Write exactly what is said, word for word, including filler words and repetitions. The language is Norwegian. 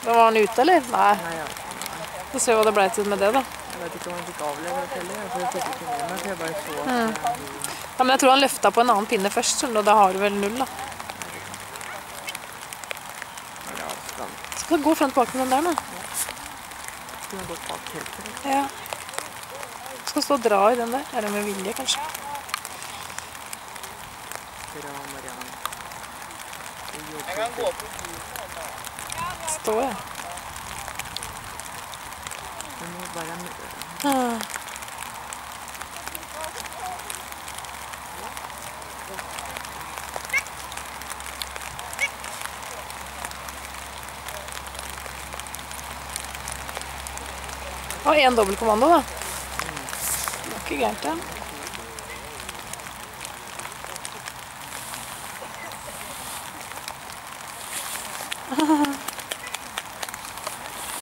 Da var han ute, eller? Nei. Nei, ja. Få se hva det ble til med det, da. Jeg vet ikke om han fikk avlevert heller, for jeg fikk ikke med meg, for jeg bare så at Mm. det- Ja, men jeg tror han løfta på en annen pinne først, skjønner du, og da har du vel null, da. Ja, skal han Skal du gå frem tilbake med den der, nå? skulle gått bak teltet. Ja. Skal stå og dra i den der. Er det med vilje, kanskje? Bra, Marianne. Jeg kan gå på Stå, ja. Du må bare Ah. Og en dobbeltkommando, da. Det var ikke gærent, ja.